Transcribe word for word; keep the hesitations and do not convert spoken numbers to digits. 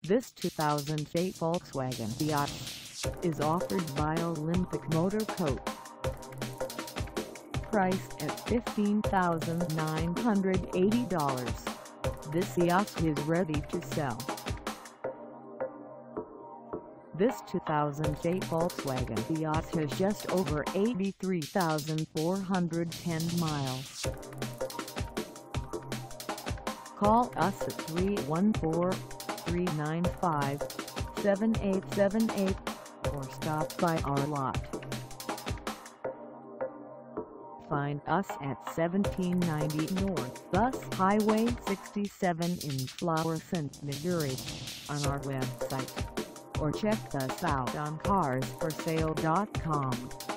This two thousand eight Volkswagen Eos is offered by Olympic Motor Co. Priced at fifteen thousand nine hundred eighty dollars, this Eos is ready to sell. This two thousand eight Volkswagen Eos has just over eighty-three thousand four hundred ten miles. Call us at three one four, three nine five, seven eight seven eight or stop by our lot. Find us at seventeen ninety North Bus Highway sixty-seven in Florissant, Missouri, on our website, or check us out on cars for sale dot com.